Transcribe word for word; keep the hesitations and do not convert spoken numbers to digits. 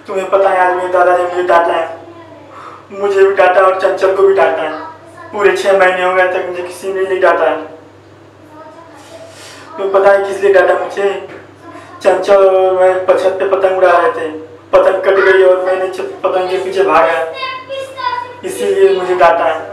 तुम्हें पता है आज मेरे दादाजी मुझे डांटा है, मुझे भी डांटा और चंचल को भी डांटा है। पूरे छह महीने हो गए तक मुझे किसी ने नहीं डांटा है। तुम्हें पता है किस लिए डांटा मुझे? चंचल और मैं छत पे पतंग उड़ा रहे थे, पतंग कट गई और मैंने पतंग के पीछे भागा, इसीलिए मुझे डांटा है।